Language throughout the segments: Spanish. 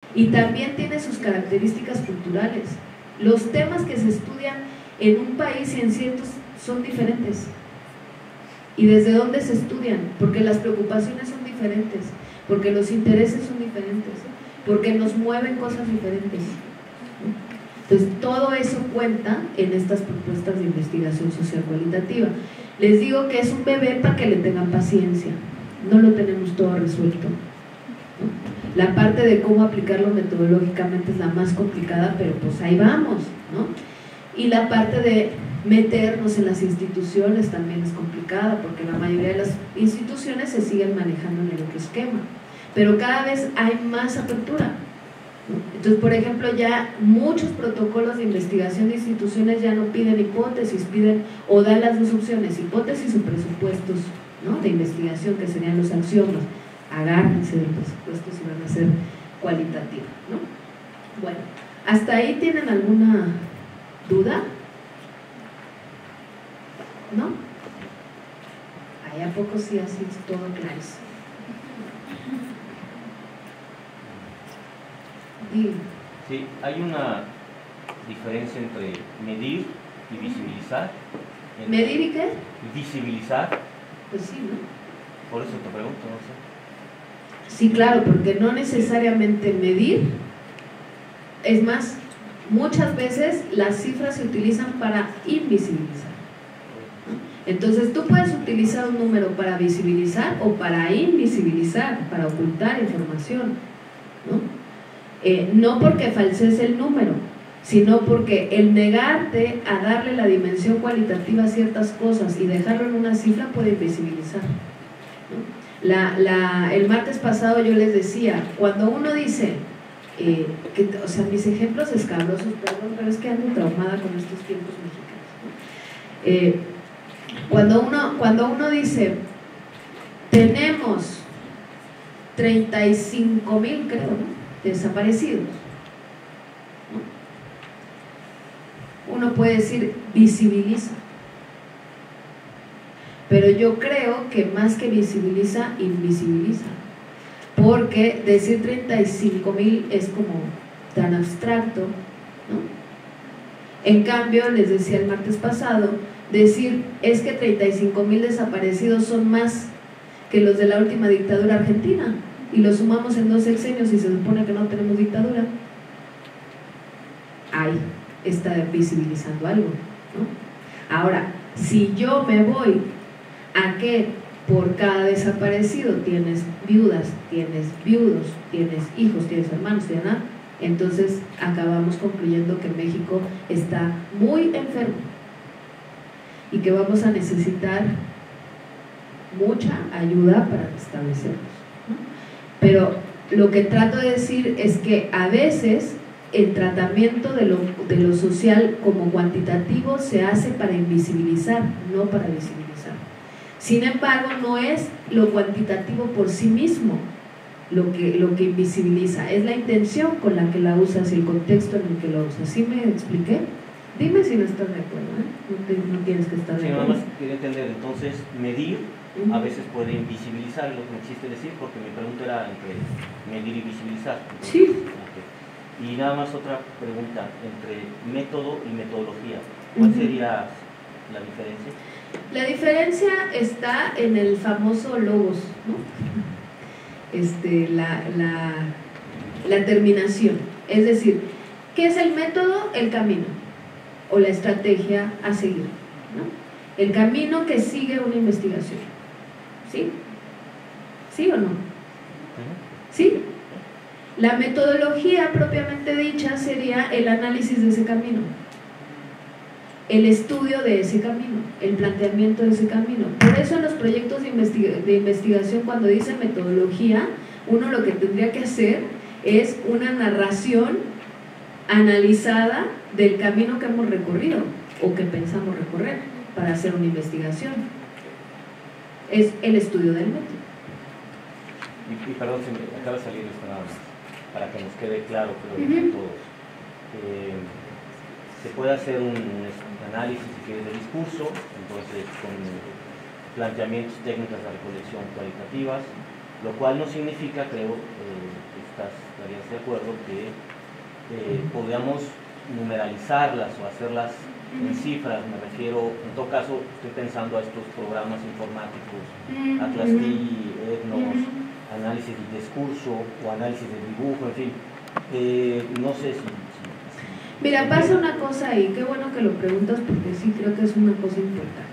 y también tiene sus características culturales. Los temas que se estudian en un país y en ciertos son diferentes. ¿Y desde dónde se estudian? Porque las preocupaciones son diferentes, porque los intereses son diferentes, porque nos mueven cosas diferentes. Entonces todo eso cuenta en estas propuestas de investigación social cualitativa. Les digo que es un bebé para que le tengan paciencia, no lo tenemos todo resuelto, ¿no? La parte de cómo aplicarlo metodológicamente es la más complicada, pero pues ahí vamos, ¿no? Y la parte de meternos en las instituciones también es complicada, porque la mayoría de las instituciones se siguen manejando en el otro esquema, pero cada vez hay más apertura, ¿no? Entonces, por ejemplo, ya muchos protocolos de investigación de instituciones ya no piden hipótesis, piden o dan las dos opciones, hipótesis o presupuestos, ¿no?, de investigación, que serían los axiomas. Agárrense del presupuesto si van a ser cualitativos, ¿no? Bueno, ¿hasta ahí tienen alguna duda? ¿No? ¿Ahí a poco sí así es todo claro? Sí, hay una diferencia entre medir y visibilizar. ¿Medir y qué? Visibilizar. Pues sí, ¿no? Por eso te pregunto, no sé. Sí, claro, porque no necesariamente medir, es más, muchas veces las cifras se utilizan para invisibilizar. Entonces tú puedes utilizar un número para visibilizar o para invisibilizar, para ocultar información, ¿no? No porque falsees el número, sino porque el negarte a darle la dimensión cualitativa a ciertas cosas y dejarlo en una cifra puede invisibilizar, ¿no? El martes pasado yo les decía, cuando uno dice, o sea, mis ejemplos escabrosos, perdón, pero es que ando traumada con estos tiempos mexicanos, ¿no? Cuando uno dice, tenemos 35,000, creo, ¿no?, desaparecidos, ¿no? Uno puede decir, visibiliza. Pero yo creo que más que visibiliza, invisibiliza. Porque decir 35,000 es como tan abstracto, ¿no? En cambio, les decía el martes pasado, decir es que 35,000 desaparecidos son más que los de la última dictadura argentina, y los sumamos en 2 sexenios y se supone que no tenemos dictadura. Ahí está visibilizando algo, ¿no? Ahora, si yo me voy a que por cada desaparecido tienes viudas, tienes viudos, tienes hijos, tienes hermanos, tienes nada, entonces acabamos concluyendo que México está muy enfermo y que vamos a necesitar mucha ayuda para restablecernos, ¿no? Pero lo que trato de decir es que a veces el tratamiento de lo social como cuantitativo se hace para invisibilizar, no para visibilizar. Sin embargo, no es lo cuantitativo por sí mismo lo que invisibiliza, es la intención con la que la usas y el contexto en el que lo usas. ¿Sí me expliqué? Dime si no estás de acuerdo, ¿eh? No tienes que estar de acuerdo. Sí, nada más quería entender, entonces, medir a veces puede invisibilizar, lo que me quisiste decir, porque mi pregunta era entre medir y visibilizar. Entonces, sí. Okay. Y nada más otra pregunta, entre método y metodología, ¿cuál sería la diferencia? La diferencia está en el famoso logos, ¿no? La terminación, es decir, ¿qué es el método? El camino o la estrategia a seguir, ¿no? El camino que sigue una investigación, ¿sí? ¿Sí o no? ¿Sí? La metodología propiamente dicha sería el análisis de ese camino, el estudio de ese camino, el planteamiento de ese camino. Por eso en los proyectos de investigación, cuando dicen metodología, uno lo que tendría que hacer es una narración analizada del camino que hemos recorrido o que pensamos recorrer para hacer una investigación. Es el estudio del método. Y perdón, se me acaba de salir esto nada más, para que nos quede claro, creo que a todos. Se puede hacer un análisis, si quieres, de discurso, entonces con planteamientos, técnicas de recolección cualitativas, lo cual no significa, creo, estarías de acuerdo, que podamos numeralizarlas o hacerlas en cifras. Me refiero, en todo caso, estoy pensando a estos programas informáticos, Atlas TI, Ethnos, análisis del discurso o análisis del dibujo, en fin. No sé si Mira, pasa una cosa ahí, qué bueno que lo preguntas porque sí creo que es una cosa importante.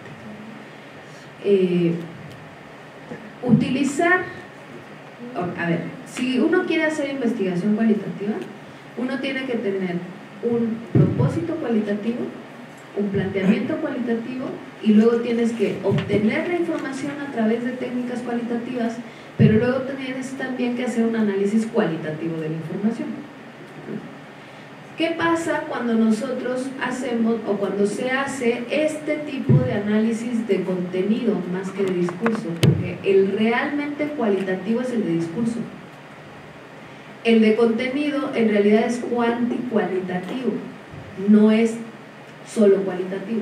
Utilizar, a ver, si uno quiere hacer investigación cualitativa, uno tiene que tener un propósito cualitativo, un planteamiento cualitativo, y luego tienes que obtener la información a través de técnicas cualitativas, pero luego tienes también que hacer un análisis cualitativo de la información. ¿Qué pasa cuando nosotros hacemos o cuando se hace este tipo de análisis de contenido más que de discurso? Porque el realmente cualitativo es el de discurso. El de contenido en realidad es cuanticualitativo, no es solo cualitativo.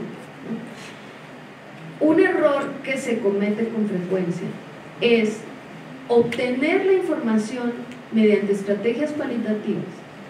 Un error que se comete con frecuencia es obtener la información mediante estrategias cualitativas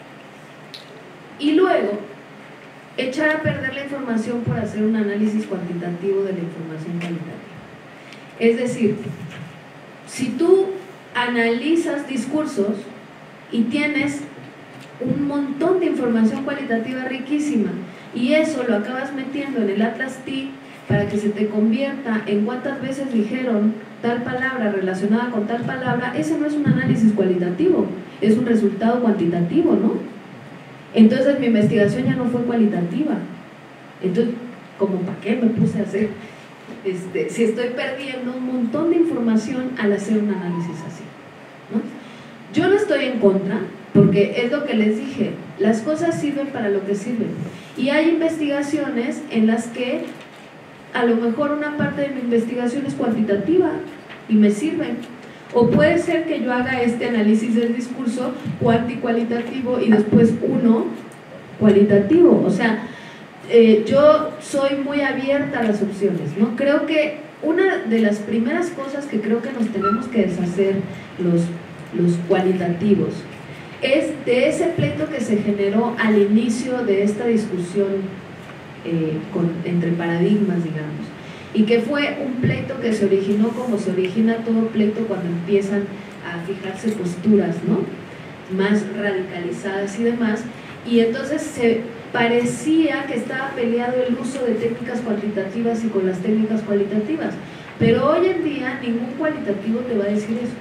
y luego echar a perder la información por hacer un análisis cuantitativo de la información cualitativa. Es decir, si tú analizas discursos y tienes un montón de información cualitativa riquísima y eso lo acabas metiendo en el Atlas TI para que se te convierta en cuántas veces dijeron tal palabra relacionada con tal palabra, ese no es un análisis cualitativo, es un resultado cuantitativo, ¿no? Entonces mi investigación ya no fue cualitativa. Entonces, ¿como para qué me puse a hacer? Si estoy perdiendo un montón de información al hacer un análisis así, ¿no? Yo no estoy en contra, porque es lo que les dije, las cosas sirven para lo que sirven. Y hay investigaciones en las que a lo mejor una parte de mi investigación es cuantitativa y me sirven. O puede ser que yo haga este análisis del discurso cuantitativo y después uno cualitativo. O sea, yo soy muy abierta a las opciones, ¿no? Creo que una de las primeras cosas que creo que nos tenemos que deshacer los cualitativos es de ese pleito que se generó al inicio de esta discusión entre paradigmas, digamos, y que fue un pleito que se originó como se origina todo pleito cuando empiezan a fijarse posturas, ¿no?, más radicalizadas y demás, y entonces se parecía que estaba peleado el uso de técnicas cuantitativas y con las técnicas cualitativas, pero hoy en día ningún cualitativo te va a decir eso.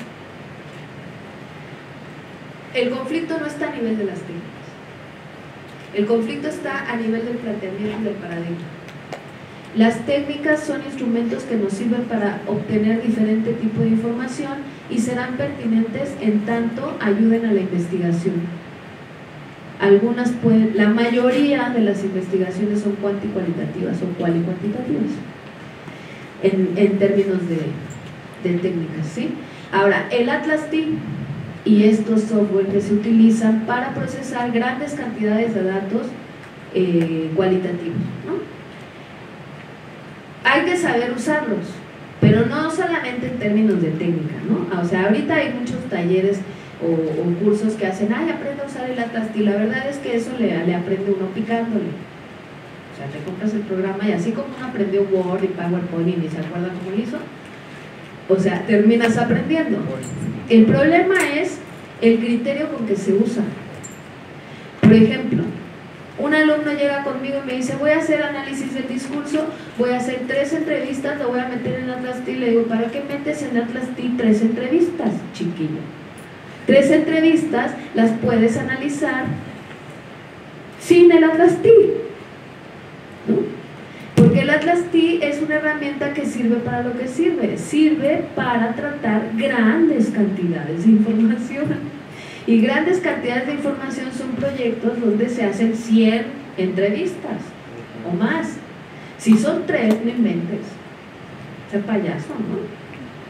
El conflicto no está a nivel de las técnicas, el conflicto está a nivel del planteamiento y del paradigma. Las técnicas son instrumentos que nos sirven para obtener diferente tipo de información y serán pertinentes en tanto ayuden a la investigación. Algunas pueden, la mayoría de las investigaciones son cuantitativas o cualitativas en términos de técnicas, ¿sí? Ahora, el Atlas TI y estos software que se utilizan para procesar grandes cantidades de datos cualitativos, ¿no? Hay que saber usarlos, pero no solamente en términos de técnica, ¿no? O sea, ahorita hay muchos talleres o cursos que hacen, ay, aprende a usar el Atlas TI. La verdad es que eso le aprende uno picándole. O sea, te compras el programa y así como uno aprendió Word y PowerPoint y ni se acuerda cómo lo hizo, o sea, terminas aprendiendo. El problema es el criterio con que se usa. Por ejemplo, un alumno llega conmigo y me dice, voy a hacer análisis del discurso, voy a hacer 3 entrevistas, lo voy a meter en Atlas TI. Le digo, ¿para qué metes en Atlas TI 3 entrevistas, chiquillo? 3 entrevistas las puedes analizar sin el Atlas TI, ¿no? Porque el Atlas TI es una herramienta que sirve para lo que sirve. Sirve para tratar grandes cantidades de información. Y grandes cantidades de información son proyectos donde se hacen 100 entrevistas o más. Si son 3, no inventes. Ese payaso, ¿no?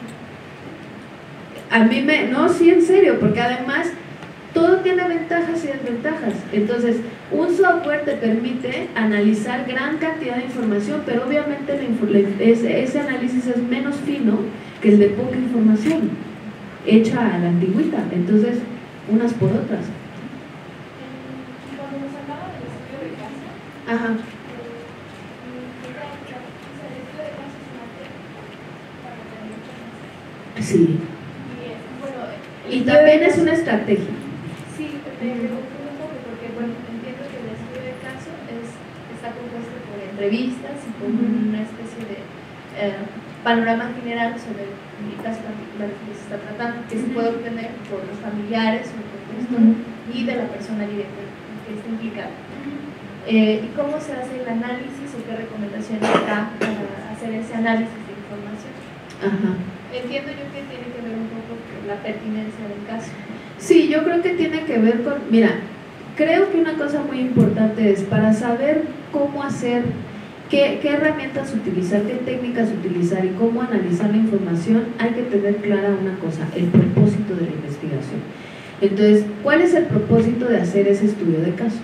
No, sí, en serio, porque además todo tiene ventajas y desventajas. Entonces, un software te permite analizar gran cantidad de información, pero obviamente ese análisis es menos fino que el de poca información. hecha a la antigüita, entonces unas por otras. Cuando nos hablaba del estudio de caso, Ajá. el estudio de caso es una técnica para tener muchas más. Sí. Bueno, Y también es una estrategia. Sí, me confundo un poco porque, bueno, entiendo que el estudio de caso está compuesto por entrevistas y por una especie de panorama general sobre el caso particular que se está tratando, que se puede obtener por los familiares o el contexto y de la persona directa que está implicada. ¿Y cómo se hace el análisis o qué recomendaciones da para hacer ese análisis de información? Ajá. Entiendo yo que tiene que ver un poco con la pertinencia del caso. Sí, yo creo que tiene que ver con, mira, creo que una cosa muy importante es para saber cómo hacer, qué herramientas utilizar, qué técnicas utilizar y cómo analizar la información, hay que tener clara una cosa, el propósito de la investigación. Entonces, ¿cuál es el propósito de hacer ese estudio de caso?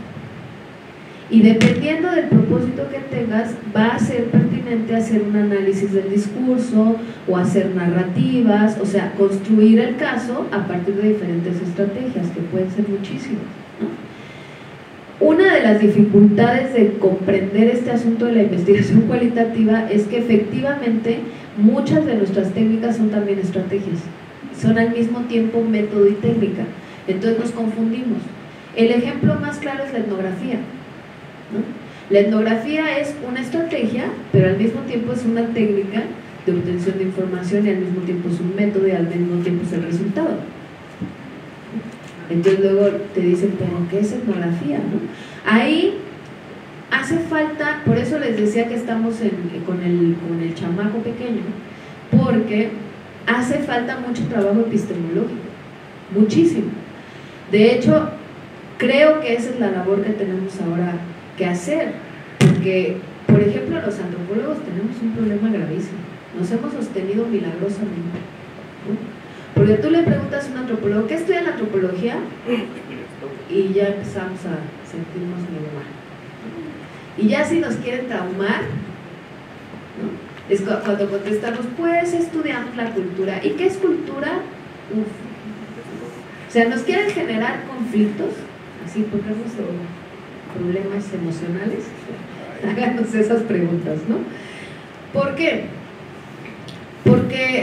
Y dependiendo del propósito que tengas, va a ser pertinente hacer un análisis del discurso o hacer narrativas, o sea, construir el caso a partir de diferentes estrategias, que pueden ser muchísimas, ¿no? Una de las dificultades de comprender este asunto de la investigación cualitativa es que efectivamente muchas de nuestras técnicas son también estrategias, son al mismo tiempo método y técnica, entonces nos confundimos. El ejemplo más claro es la etnografía, ¿no? La etnografía es una estrategia, pero al mismo tiempo es una técnica de obtención de información y al mismo tiempo es un método y al mismo tiempo es el resultado. Entonces luego te dicen, pero ¿qué es etnografía? ¿No? Ahí hace falta, por eso les decía que estamos con el chamaco pequeño, porque hace falta mucho trabajo epistemológico, muchísimo. De hecho, creo que esa es la labor que tenemos ahora que hacer, porque, por ejemplo, los antropólogos tenemos un problema gravísimo, nos hemos sostenido milagrosamente, ¿no? Porque tú le preguntas a un antropólogo, ¿qué estudia la antropología? Y ya empezamos a sentirnos medio mal, ¿no? Y ya si nos quieren traumar, ¿no? Es cuando contestamos, pues estudiamos la cultura. ¿Y qué es cultura? Uf. O sea, nos quieren generar conflictos, así porque no problemas emocionales, háganos esas preguntas, ¿no? ¿Por qué? Porque,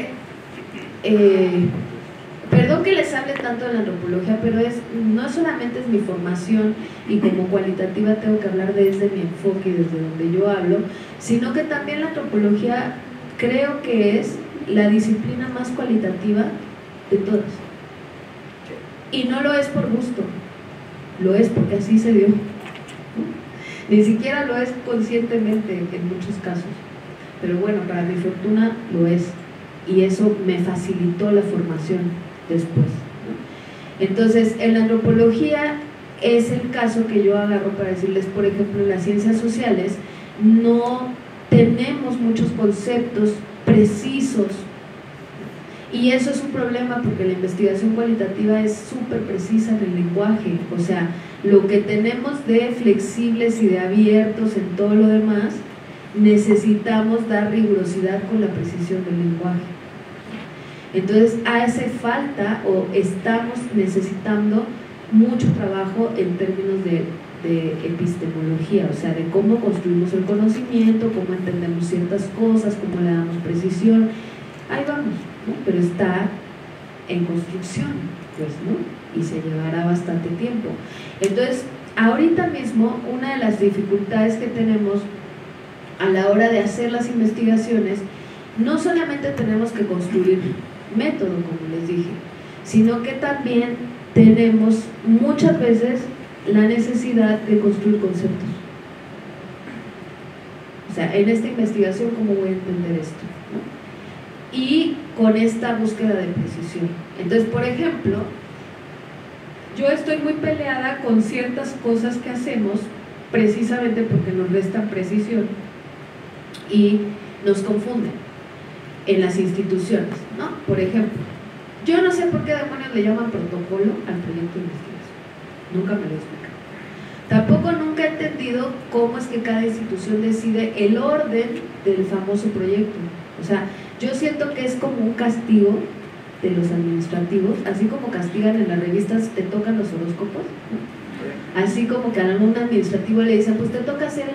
perdón que les hable tanto de la antropología, pero no solamente es mi formación y como cualitativa tengo que hablar desde mi enfoque y desde donde yo hablo, sino que también la antropología creo que es la disciplina más cualitativa de todas. Y no lo es por gusto, lo es porque así se dio. Ni siquiera lo es conscientemente en muchos casos, pero bueno, para mi fortuna lo es, y eso me facilitó la formación después, ¿no? Entonces, en la antropología es el caso que yo agarro para decirles, por ejemplo, en las ciencias sociales no tenemos muchos conceptos precisos, y eso es un problema porque la investigación cualitativa es súper precisa en el lenguaje, o sea, lo que tenemos de flexibles y de abiertos en todo lo demás, necesitamos dar rigurosidad con la precisión del lenguaje. Entonces hace falta o estamos necesitando mucho trabajo en términos de epistemología, o sea, de cómo construimos el conocimiento, cómo entendemos ciertas cosas, cómo le damos precisión. Ahí vamos, ¿no? Pero está en construcción, pues, ¿no? Y se llevará bastante tiempo. Entonces, ahorita mismo, una de las dificultades que tenemos a la hora de hacer las investigaciones, no solamente tenemos que construir método, como les dije, sino que también tenemos muchas veces la necesidad de construir conceptos. O sea, en esta investigación, ¿cómo voy a entender esto? ¿No? Y con esta búsqueda de precisión. Entonces, por ejemplo, yo estoy muy peleada con ciertas cosas que hacemos precisamente porque nos restan precisión y nos confunden en las instituciones, ¿no? Por ejemplo, yo no sé por qué demonios le llaman protocolo al proyecto de investigación, nunca me lo he explicado. Tampoco nunca he entendido cómo es que cada institución decide el orden del famoso proyecto. O sea, yo siento que es como un castigo de los administrativos, así como castigan en las revistas, te tocan los horóscopos, ¿no? Así como que a algún administrativo le dicen, pues te toca hacer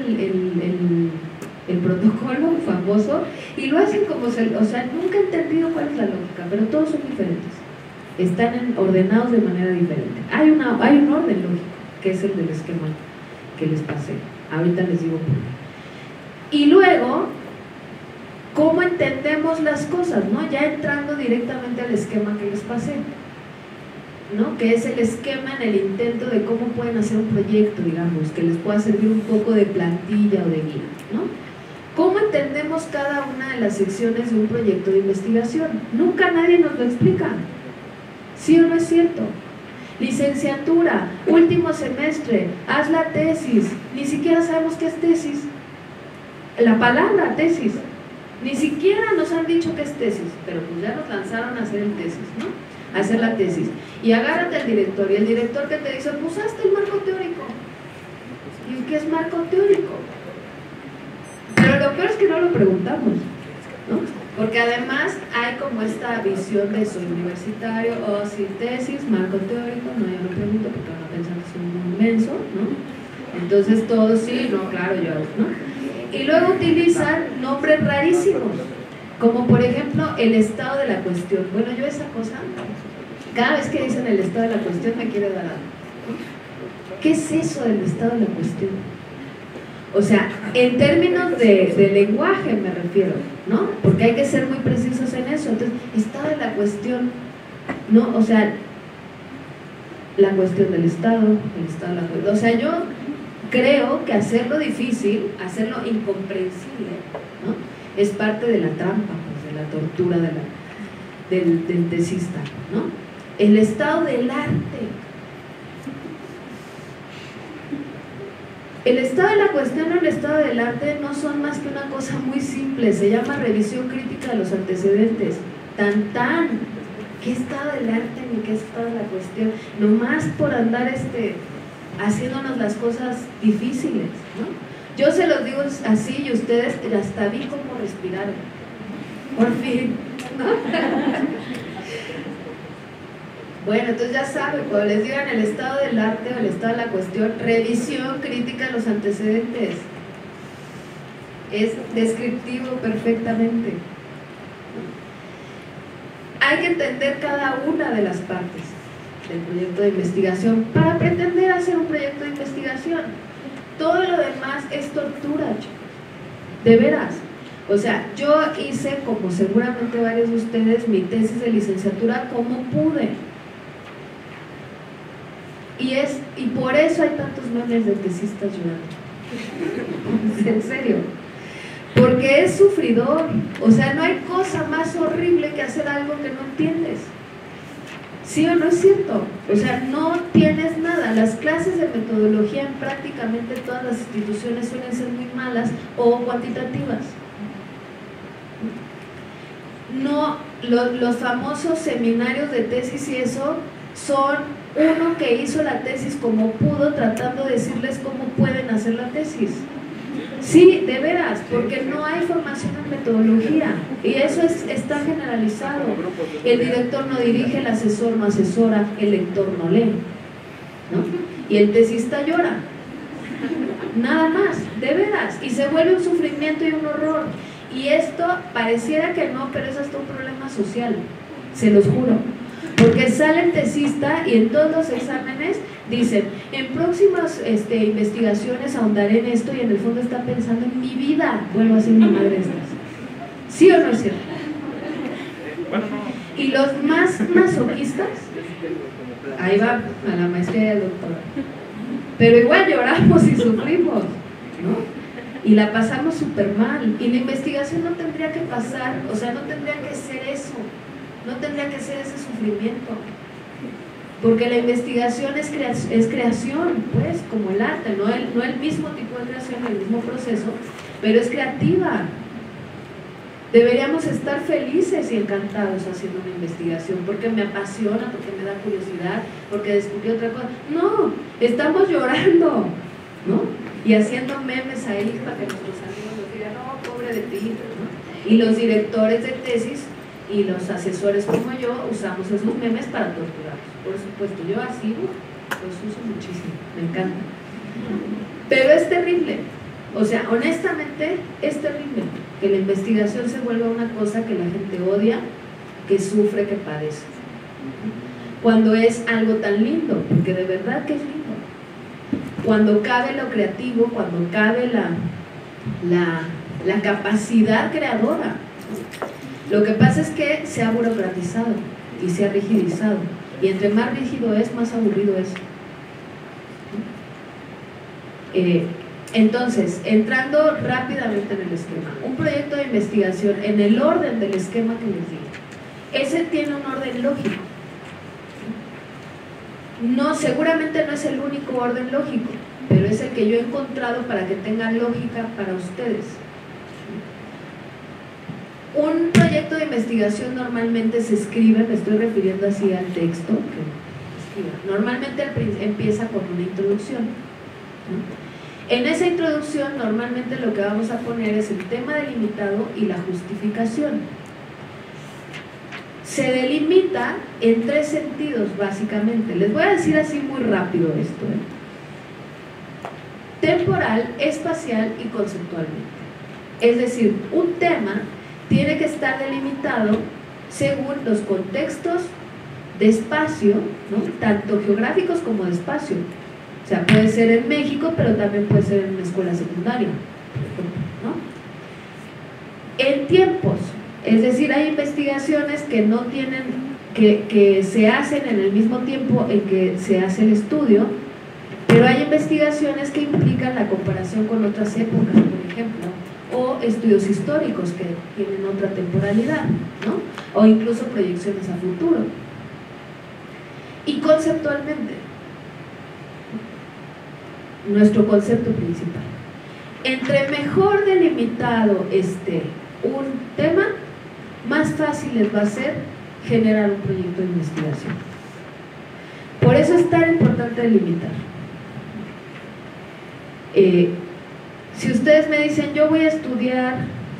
el protocolo famoso, y lo hacen como o sea, nunca he entendido cuál es la lógica, pero todos son diferentes, están ordenados de manera diferente. Hay un orden lógico, que es el del esquema que les pasé, ahorita les digo por qué. Y luego, ¿cómo entendemos las cosas? ¿No? Ya entrando directamente al esquema que les pasé, ¿no? Que es el esquema en el intento de cómo pueden hacer un proyecto, digamos, que les pueda servir un poco de plantilla o de guía, ¿no? ¿Cómo entendemos cada una de las secciones de un proyecto de investigación? Nunca nadie nos lo explica. ¿Sí o no es cierto? Licenciatura, último semestre, haz la tesis, ni siquiera sabemos qué es tesis. La palabra tesis, ni siquiera nos han dicho qué es tesis, pero pues ya nos lanzaron a hacer el tesis, ¿no? A hacer la tesis. Y agárrate al director, y el director que te dice, pues hazte el marco teórico. ¿Y qué es marco teórico? Pero lo peor es que no lo preguntamos, ¿no? Porque además hay como esta visión de soy universitario, o sí, tesis, marco teórico, no, yo no pregunto porque van a pensar que soy un inmenso, ¿no? Entonces todos sí, no, claro, yo, ¿no? Y luego utilizan nombres rarísimos, como por ejemplo el estado de la cuestión. Bueno, yo esa cosa, cada vez que dicen el estado de la cuestión me quiere dar algo. ¿Qué es eso del estado de la cuestión? O sea, en términos de lenguaje me refiero, ¿no? Porque hay que ser muy precisos en eso. Entonces, estado de la cuestión, ¿no? O sea, la cuestión del estado, el estado de la cuestión. O sea, yo creo que hacerlo difícil, hacerlo incomprensible, ¿no? Es parte de la trampa, pues, de la tortura del tesista, ¿no? El estado del arte. El estado de la cuestión o el estado del arte no son más que una cosa muy simple, se llama revisión crítica de los antecedentes. Tan, ¿qué estado del arte ni qué estado de la cuestión? Nomás por andar haciéndonos las cosas difíciles, ¿no? Yo se los digo así y ustedes hasta vi cómo respiraron. Por fin, ¿no? Bueno, entonces ya saben, cuando les digan el estado del arte o el estado de la cuestión, revisión crítica de los antecedentes. Es descriptivo perfectamente. Hay que entender cada una de las partes del proyecto de investigación para pretender hacer un proyecto de investigación. Todo lo demás es tortura, chicos, de veras. O sea, yo hice, como seguramente varios de ustedes, mi tesis de licenciatura como pude, y por eso hay tantos memes de tesistas llorando. En serio, porque es sufridor. O sea, no hay cosa más horrible que hacer algo que no entiendes. ¿Sí o no es cierto? O sea, no tienes nada. Las clases de metodología en prácticamente todas las instituciones suelen ser muy malas o cuantitativas. No, los famosos seminarios de tesis y eso son uno que hizo la tesis como pudo, tratando de decirles cómo pueden hacer la tesis. Sí, de veras, porque no hay formación en metodología y eso está generalizado. El director no dirige, el asesor no asesora, el lector no lee, ¿no? Y el tesista llora, nada más, de veras, y se vuelve un sufrimiento y un horror. Y esto pareciera que no, pero es hasta un problema social, se los juro. Porque sale el tesista y en todos los exámenes dicen, en próximas investigaciones ahondaré en esto, y en el fondo está pensando en mi vida, vuelvo a ser una madre de estas. ¿Sí o no es cierto? Y los más masoquistas, ahí va a la maestría y al doctorado, pero igual lloramos y sufrimos, ¿no? Y la pasamos súper mal, y la investigación no tendría que pasar, o sea, no tendría que ser eso. No tendría que ser ese sufrimiento, porque la investigación es creación, pues, como el arte, no el mismo tipo de creación, el mismo proceso, pero es creativa. Deberíamos estar felices y encantados haciendo una investigación, porque me apasiona, porque me da curiosidad, porque descubrí otra cosa. No, estamos llorando, ¿no? Y haciendo memes ahí para que nuestros amigos nos digan, no, pobre de ti, ¿no? Y los directores de tesis y los asesores como yo usamos esos memes para torturarlos. Por supuesto, yo así los uso muchísimo, me encanta. Pero es terrible, o sea, honestamente es terrible que la investigación se vuelva una cosa que la gente odia, que sufre, que padece, cuando es algo tan lindo, porque de verdad que es lindo. Cuando cabe lo creativo, cuando cabe la capacidad creadora. Lo que pasa es que se ha burocratizado y se ha rigidizado, y entre más rígido es, más aburrido es. Entonces, entrando rápidamente en el esquema, un proyecto de investigación en el orden del esquema que les digo, ese tiene un orden lógico. No, seguramente no es el único orden lógico, pero es el que yo he encontrado para que tenga lógica para ustedes. Un proyecto de investigación normalmente se escribe, me estoy refiriendo así al texto que escriba. Normalmente empieza con una introducción, ¿no? En esa introducción normalmente lo que vamos a poner es el tema delimitado y la justificación. Se delimita en 3 sentidos básicamente. Les voy a decir así muy rápido esto, temporal, espacial y conceptualmente. Es decir, un tema tiene que estar delimitado según los contextos de espacio, ¿no? Tanto geográficos como de espacio. O sea, puede ser en México, pero también puede ser en una escuela secundaria, ¿no? En tiempos, es decir, hay investigaciones que no tienen, que se hacen en el mismo tiempo en que se hace el estudio, pero hay investigaciones que implican la comparación con otras épocas, por ejemplo, o estudios históricos que tienen otra temporalidad, ¿no? O incluso proyecciones a futuro. Y conceptualmente, nuestro concepto principal, entre mejor delimitado esté un tema, más fácil les va a ser generar un proyecto de investigación. Por eso es tan importante delimitar. Si ustedes me dicen, yo voy a estudiar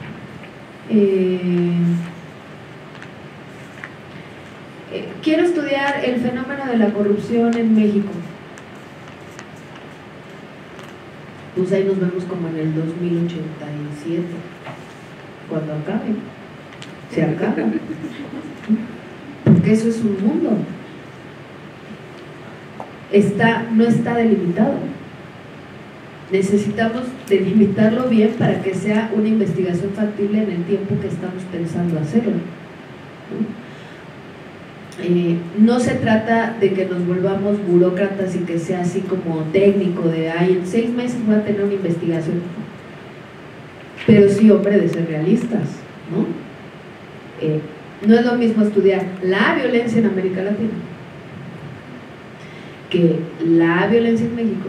quiero estudiar el fenómeno de la corrupción en México, pues ahí nos vemos como en el 2087, cuando acabe, se acaba, porque eso es un mundo, no está delimitado. Necesitamos delimitarlo bien para que sea una investigación factible en el tiempo que estamos pensando hacerlo. No se trata de que nos volvamos burócratas y que sea así como técnico de ay, en 6 meses voy a tener una investigación, pero sí, hombre, de ser realistas, ¿no? No es lo mismo estudiar la violencia en América Latina que la violencia en México,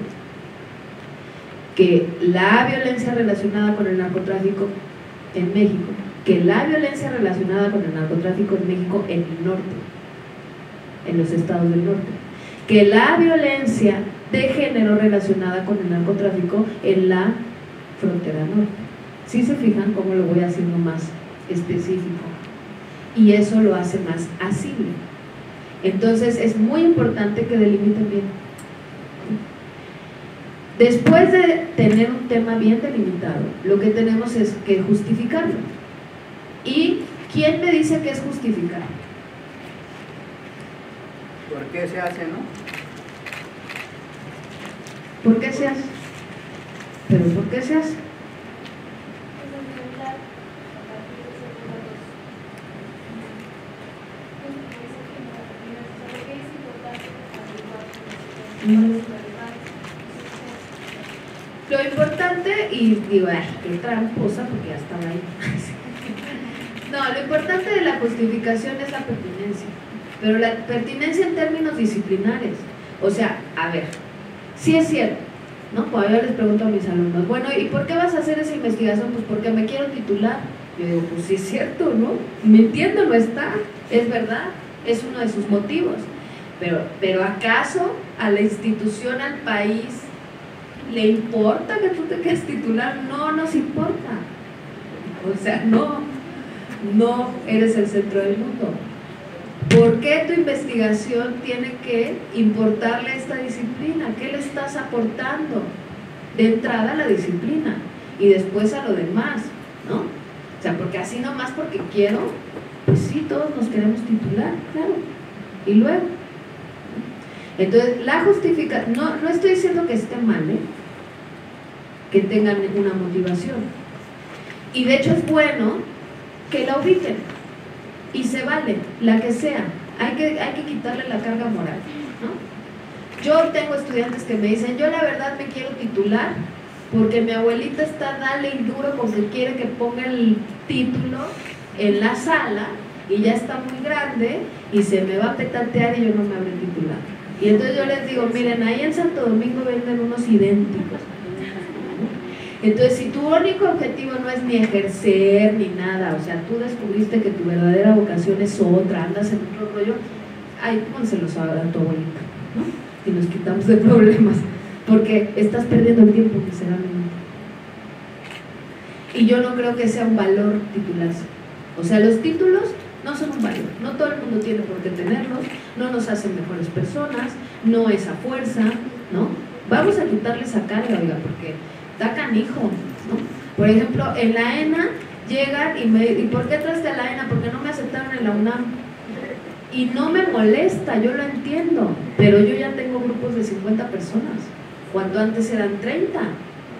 que la violencia relacionada con el narcotráfico en México, que la violencia relacionada con el narcotráfico en México en el norte, en los estados del norte, que la violencia de género relacionada con el narcotráfico en la frontera norte. ¿Sí se fijan cómo lo voy haciendo más específico? Y eso lo hace más asible. Entonces es muy importante que delimiten bien. Después de tener un tema bien delimitado, lo que tenemos es que justificarlo. ¿Y quién me dice qué es justificar? ¿Por qué se hace, no? ¿Por qué se hace? ¿Pero por qué se hace? Lo importante, y digo, qué tramposa porque ya estaba ahí. No, lo importante de la justificación es la pertinencia, pero la pertinencia en términos disciplinares. O sea, a ver, sí es cierto, ¿no? Cuando yo les pregunto a mis alumnos, bueno, ¿y por qué vas a hacer esa investigación? Pues porque me quiero titular. Yo digo, pues sí es cierto, ¿no? Me entiendo, no está, es verdad, es uno de sus motivos. Pero ¿acaso a la institución, al país, le importa que tú te quedes titular? No nos importa. O sea, no no eres el centro del mundo. ¿Por qué tu investigación tiene que importarle a esta disciplina? ¿Qué le estás aportando? De entrada a la disciplina y después a lo demás, ¿no? O sea, porque así nomás porque quiero, pues sí, todos nos queremos titular, claro. Y luego, entonces, la justificación, no estoy diciendo que esté mal, que tengan una motivación. Y de hecho es bueno que la ubiquen. Y se vale, la que sea. Hay que quitarle la carga moral, ¿no? Yo tengo estudiantes que me dicen, yo la verdad me quiero titular porque mi abuelita está dale y duro porque quiere que ponga el título en la sala y ya está muy grande y se me va a petatear y yo no me habré titulado. Y entonces yo les digo, miren, ahí en Santo Domingo venden unos idénticos. Entonces, si tu único objetivo no es ni ejercer ni nada, o sea, tú descubriste que tu verdadera vocación es otra, andas en otro rollo, ahí pónselos a tu abuelita, ¿no? Y nos quitamos de problemas, porque estás perdiendo el tiempo miserablemente. Y yo no creo que sea un valor titularse. O sea, los títulos no son un valor, no todo el mundo tiene por qué tenerlos, no nos hacen mejores personas, no es a fuerza, ¿no? Vamos a quitarle esa carga, oiga, porque da canijo, ¿no? Por ejemplo, en la ENA llegan ¿y por qué traste a la ENA? Porque no me aceptaron en la UNAM. Y no me molesta, yo lo entiendo, pero yo ya tengo grupos de 50 personas, cuando antes eran 30, ¿no?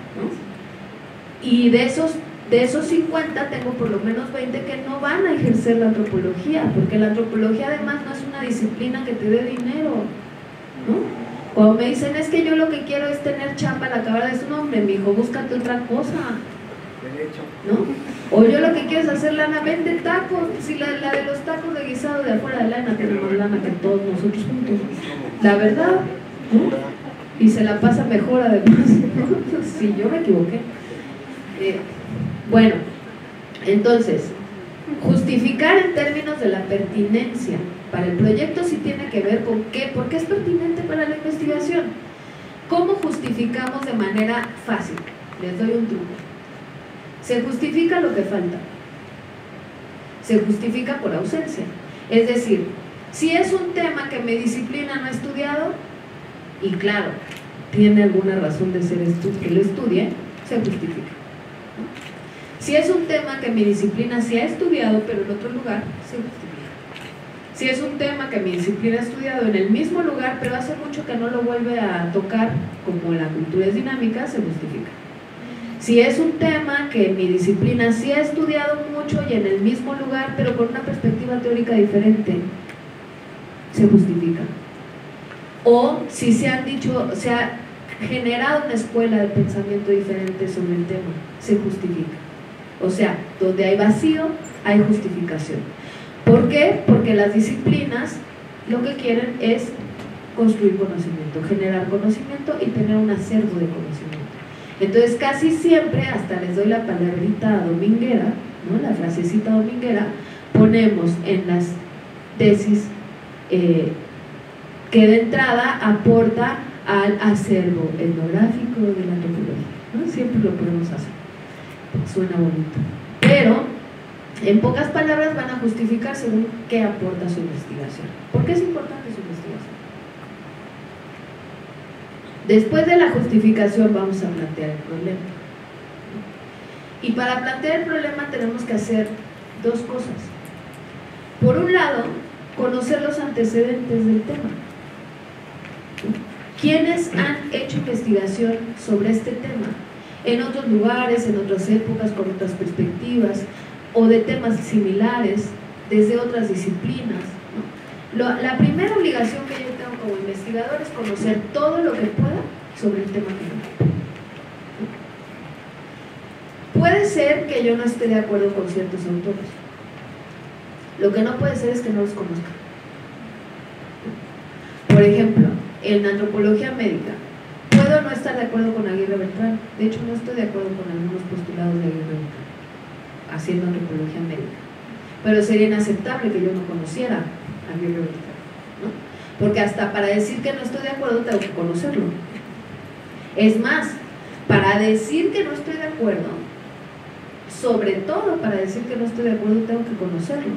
Y de esos 50 tengo por lo menos 20 que no van a ejercer la antropología, porque la antropología además no es una disciplina que te dé dinero, ¿no? Cuando me dicen, es que yo lo que quiero es tener chamba al acabar de su nombre, mi hijo, búscate otra cosa, ¿no? O yo lo que quiero es hacer lana, vende tacos. Si la de los tacos de guisado de afuera de lana tiene más lana que todos nosotros juntos, la verdad, ¿no? Y se la pasa mejor además, ¿no? Sí, yo me equivoqué. Bueno, entonces, justificar en términos de la pertinencia para el proyecto sí tiene que ver con por qué es pertinente para la investigación. ¿Cómo justificamos de manera fácil? Les doy un truco. Se justifica lo que falta. Se justifica por ausencia. Es decir, si es un tema que mi disciplina no ha estudiado, y claro, tiene alguna razón de ser que lo estudie, se justifica. Si es un tema que mi disciplina sí ha estudiado, pero en otro lugar, se justifica. Si es un tema que mi disciplina ha estudiado en el mismo lugar, pero hace mucho que no lo vuelve a tocar, como la cultura es dinámica, se justifica. Si es un tema que mi disciplina sí ha estudiado mucho y en el mismo lugar, pero con una perspectiva teórica diferente, se justifica. O si se ha generado una escuela de pensamiento diferente sobre el tema, se justifica. O sea, donde hay vacío, hay justificación. ¿Por qué? Porque las disciplinas lo que quieren es construir conocimiento, generar conocimiento y tener un acervo de conocimiento. Entonces, casi siempre, hasta les doy la palabrita dominguera, ¿no? La frasecita dominguera, ponemos en las tesis que de entrada aporta al acervo etnográfico de la antropología, ¿no? Siempre lo ponemos así. Suena bonito, pero en pocas palabras van a justificar según qué aporta su investigación. ¿Por qué es importante su investigación? Después de la justificación vamos a plantear el problema. Y para plantear el problema tenemos que hacer dos cosas. Por un lado, conocer los antecedentes del tema. ¿Quiénes han hecho investigación sobre este tema? En otros lugares, en otras épocas, con otras perspectivas, o de temas similares, desde otras disciplinas, ¿no? La primera obligación que yo tengo como investigador es conocer todo lo que pueda sobre el tema que me puede ser que yo no esté de acuerdo con ciertos autores. Lo que no puede ser es que no los conozca. Por ejemplo, en antropología médica, puedo no estar de acuerdo con Aguirre Beltrán. De hecho, no estoy de acuerdo con algunos postulados de Aguirre Beltrán haciendo antropología médica, pero sería inaceptable que yo no conociera a Aguirre Beltrán, ¿no? Porque hasta para decir que no estoy de acuerdo tengo que conocerlo. Es más, para decir que no estoy de acuerdo sobre todo para decir que no estoy de acuerdo tengo que conocerlo.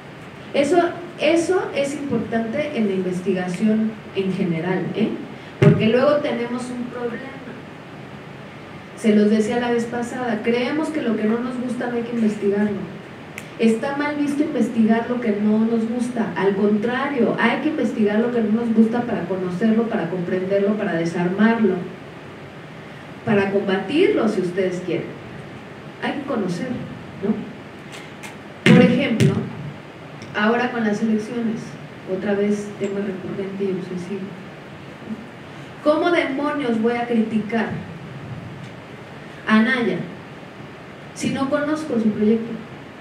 Eso es importante en la investigación en general, porque luego tenemos un problema. Se los decía la vez pasada, creemos que lo que no nos gusta no hay que investigarlo. Está mal visto investigar lo que no nos gusta, al contrario, hay que investigar lo que no nos gusta para conocerlo, para comprenderlo, para desarmarlo, para combatirlo si ustedes quieren. Hay que conocer, ¿no? Por ejemplo, ahora con las elecciones, otra vez tema recurrente y obsesivo. ¿Cómo demonios voy a criticar a Anaya si no conozco su proyecto?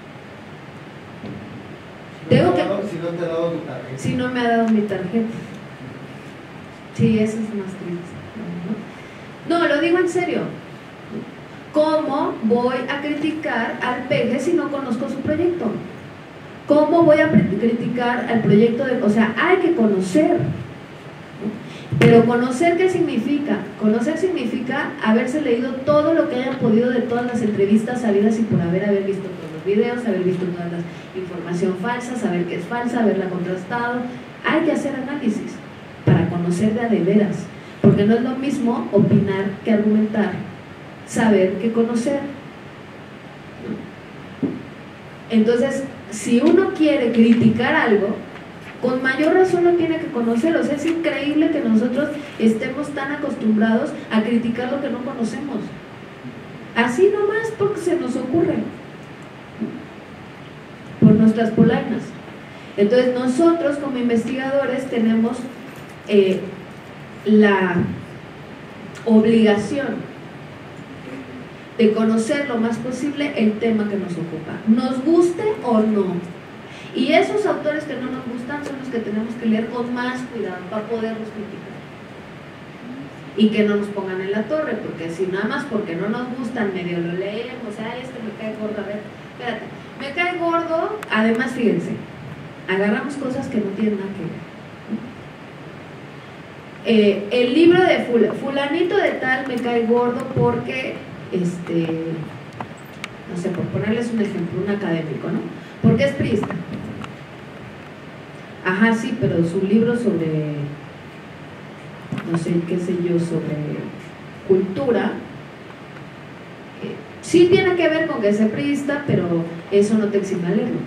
Tengo que, si no te ha dado mi tarjeta. si no me ha dado mi tarjeta. Sí, eso es más triste. No, lo digo en serio. ¿Cómo voy a criticar al PG si no conozco su proyecto? ¿Cómo voy a criticar al proyecto de...? O sea, hay que conocer. Pero conocer, ¿qué significa? Conocer significa haberse leído todo lo que hayan podido de todas las entrevistas sabidas y por haber visto todos los videos, haber visto toda la información falsa, saber que es falsa, haberla contrastado. Hay que hacer análisis para conocer de a de veras, porque no es lo mismo opinar que argumentar, saber que conocer. Entonces, si uno quiere criticar algo, con mayor razón lo tiene que conocer. O sea, es increíble que nosotros estemos tan acostumbrados a criticar lo que no conocemos, así nomás porque se nos ocurre, por nuestras polainas. Entonces nosotros como investigadores tenemos la obligación de conocer lo más posible el tema que nos ocupa, nos guste o no. Y esos autores que no nos gustan son los que tenemos que leer con más cuidado para poderlos criticar. Y que no nos pongan en la torre, porque si nada más porque no nos gustan medio lo leemos, me cae gordo, a ver, espérate, me cae gordo, además fíjense, agarramos cosas que no tienen nada que ver. El libro de fulanito de tal me cae gordo porque, no sé, por ponerles un ejemplo, un académico, ¿no? Porque es priista. Ajá, sí, pero su libro sobre, no sé, qué sé yo, sobre cultura, sí tiene que ver con que sea priista, pero eso no te exime a leerlo.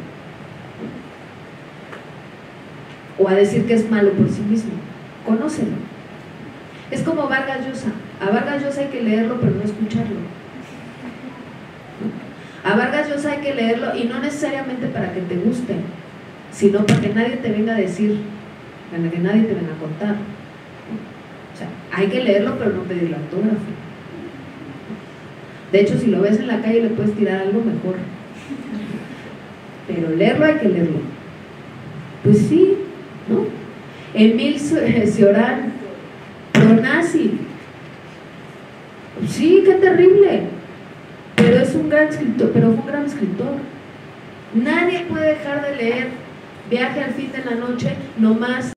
O a decir que es malo por sí mismo. Conócelo. Es como Vargas Llosa. A Vargas Llosa hay que leerlo, pero no escucharlo. A Vargas Llosa hay que leerlo y no necesariamente para que te guste, sino para que nadie te venga a decir, para que nadie te venga a contar. O sea, hay que leerlo pero no pedirle autógrafo. De hecho, si lo ves en la calle le puedes tirar algo mejor, pero leerlo hay que leerlo. Pues sí, ¿no? Emil Cioran, pronazi. Sí, qué terrible. Pero es un gran escritor, pero fue un gran escritor. Nadie puede dejar de leer Viaje al fin de la noche nomás